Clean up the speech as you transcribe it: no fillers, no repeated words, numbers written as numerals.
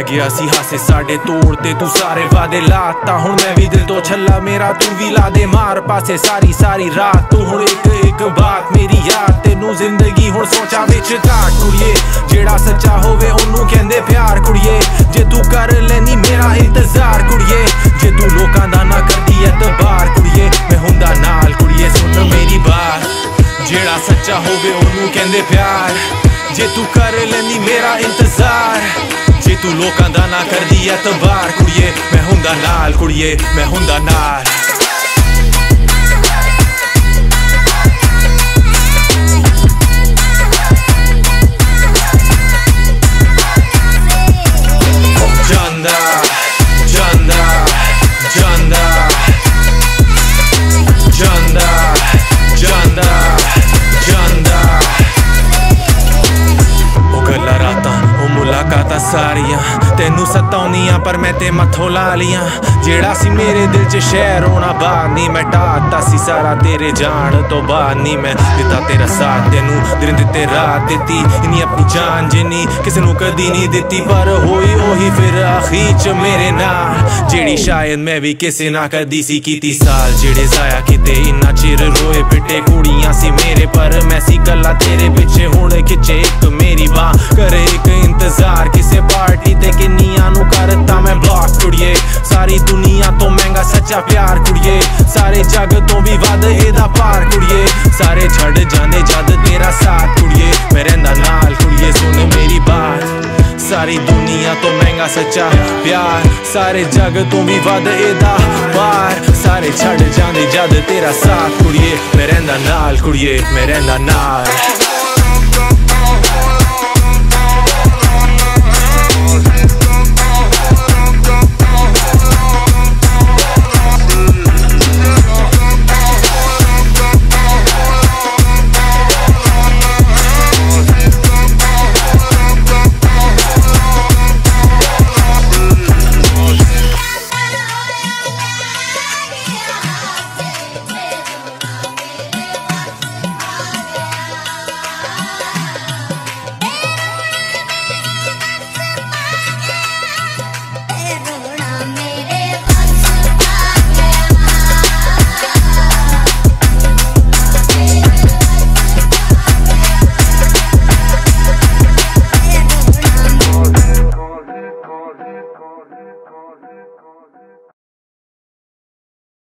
गया सी हासे साडे तोड़ते तू सारे वादे लाता हुण मैं भी दिल तो छल्ला मेरा तू भी ला दे मार पासे सारी सारी रात तू हुण एक एक बात मेरी याद तेनू जिंदगी हुण सोचा विच घाट कुड़िए जेड़ा सच्चा होवे ओनू कहंदे प्यार कुड़िए जे तू कर लैनी मेरा इंतजार कुड़िए जे तू लोकां दा ना करदी एतबार कुड़िए मैं हुंदा नाल कुड़िए सुन मेरी बात जेड़ा सच्चा होवे ओनू कहंदे प्यार जे तू कर लैनी मेरा इंतजार जे तू लोकां दा ना करदी एतबार कुड़िए मैं हुंदा नाल कुड़िए मैं हुंदा नाल सारियां तेनू सताउनियां पर मैं ते मत्थों ला लियां जेड़ा सी मेरे दिल च शहर होना बाहर नहीं मैं ढाता सी सारा तेरे जान तो बाहर नहीं मैं दिता तेरा साथ तेनू दिन दिते रात दिती इन्नी अपनी जान जिन्नी किसी नू कदी नहीं दिती पर होई ओही फिर आखिर च मेरे नाल जेड़ी शायद मैं भी किसी ना कदी सी कीती साल जेड़े जाया किते इन्ना चिर रोए पिटे कुड़ियां सी मेरे पर मैं सी कल्ला तेरे पिछे हुण खिचे एक मेरी बाह करे एक इंतजार किसे पार्टी ते किन्नियां नू करता मैं ब्लॉक कुड़िए सारी दुनिया तो महंगा सच्चा प्यार कुड़िए सारे जग तो भी वध एदा पार कुड़िए सारे छड़ जाने जद तेरा साथ कुड़िए मैं रहिंदा नाल कुड़िए सुन मेरी बात सारी दुनिया तो महंगा सच्चा प्यार सारे जग तो भी वध एदा पार सारे छड़ जाने जद तेरा साथ कुड़िए मैं रहिंदा नाल कुड़िए मैं रहिंदा नाल